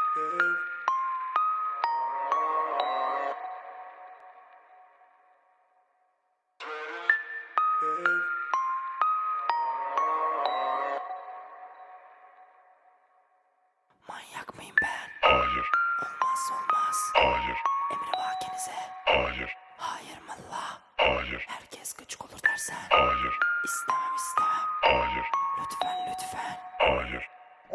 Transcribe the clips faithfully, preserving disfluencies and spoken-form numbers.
Manyak mıyım ben? Hayır. Olmaz olmaz. Hayır. Emri vakinize. Hayır. Hayır mı la? Hayır. Herkes gıcık olur dersen. Hayır. İstemem istemem. Hayır. Lütfen lütfen. Hayır.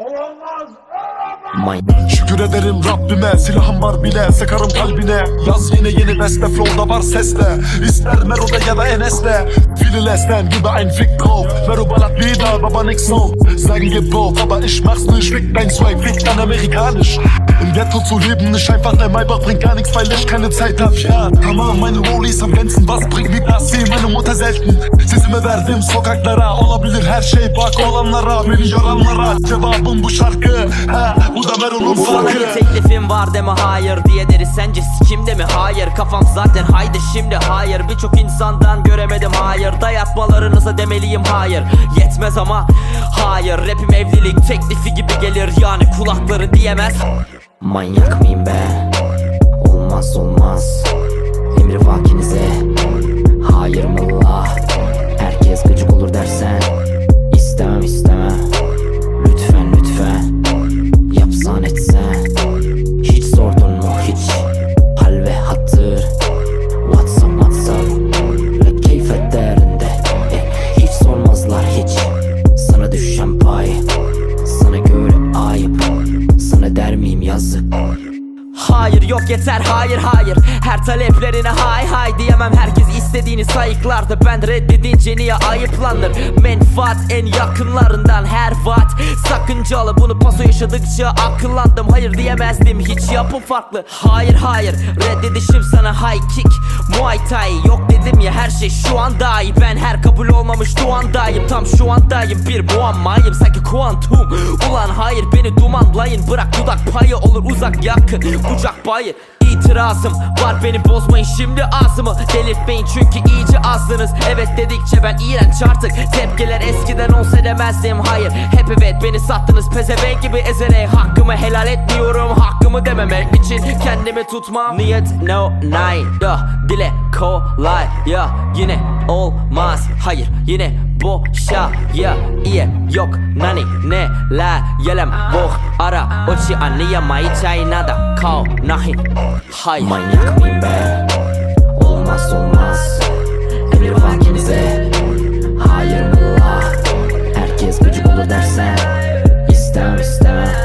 Şükür ederim Rabbime, silahım var bile, sıkarım kalbine. Yaz yine yeni beste, flow'da var sesle. İster Mero'da ya da Enes'te. Viele lästern über ein Fick drauf. Mero ballert wieder, aber nix so. Sagen gebraucht, aber ich mach's nicht. Fick dein Swag, fick dein amerikanisch. Im Ghetto zu leben ist einfach, der Maybach bringt gar nichts, weil ich keine Zeit hab, ja. Hammer, meine Rollies am Glänzen, was bringt mir das? Sehe meine Mutter selten. Sesimi verdim sokaklara, olabilir her şey, bak olanlara, beni yoranlara. Cevabım bu şarkı, ha, bu da Mero'nun Sana farkı. bir teklifim var deme hayır diye deriz, sence sikimde mi? Hayır, kafam zaten haydi şimdi hayır. Birçok insandan göremedim hayır, dayatmalarınıza demeliyim hayır. Yetmez ama hayır, rapim evlilik teklifi gibi gelir yani kulakları diyemez. Manyak mıyım be? Olmaz olmaz. Emri vakinize. Hayır mı la? Herkes gıcık olur dersen. İstemem istemem. Lütfen lütfen. Yapsan etsen. Hiç sordun mu hiç? Hal ve hatır. Whatsapp whatsapp. Ve keyfet derinde. E, hiç sormazlar hiç. Sana düşen pay. Sana göre ayıp. Sana der miyim yazık? Hayır yok yeter hayır hayır. Her taleplerine hay hay diyemem. Herkes istediğini sayıklardı, ben reddedince niye ayıplanır? Menfaat en yakınlarından her vaat sakıncalı, bunu paso yaşadıkça akıllandım. Hayır diyemezdim, hiç yapım farklı. Hayır hayır, reddedişim sana high kick Muay Thai. Yok dedim ya, her şey şu an daha iyi. Ben her kabul olmamış duandayım, tam şu andayım bir muammayım sanki kuantum. Ulan hayır beni dumanlayın, bırak dudak payı olur uzak yakın kucak bayı. İtirazım var, beni bozmayın şimdi ağzımı delirtmeyin çünkü iyice azdınız. Evet dedikçe ben iğrenç artık, tepkiler eskiden olsa demezdim hayır. Hep evet beni sattınız pezevenk gibi ezerek. Hakkımı helal etmiyorum, hakkımı dememek için kendimi tutmam. Niyet no nay ya, dile kolay ya, yine olmaz hayır yine boşa ya. İyi yok nani ne la yelem boh ara ochi anlayamayacağın nada kal nahi. Hayır. Manyak mıyım be? Olmaz olmaz. Emir vakinize. Hayır mı la? Herkes gıcık olur dersen. İstemem istemem.